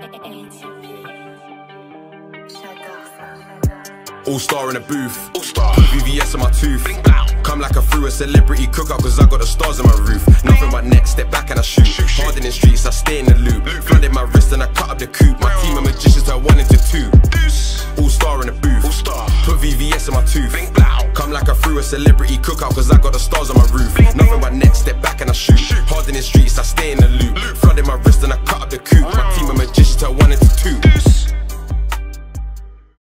All star in the booth, VVS on my tooth. Come like I threw a celebrity cookout cause I got the stars on my roof. Nothing but next, step back and I shoot. Hard in the streets, I stay in the loop. Flooded my wrist and I cut up the coupe. My team of magicians turn 1 into 2. All star in the booth, put VVS on my tooth. Come like I threw a celebrity cookout cause I got the stars on my roof. Nothing but next, step back and I shoot. Hard in the streets, I stay in the loop. Flooded my wrist and I cut up the coupe.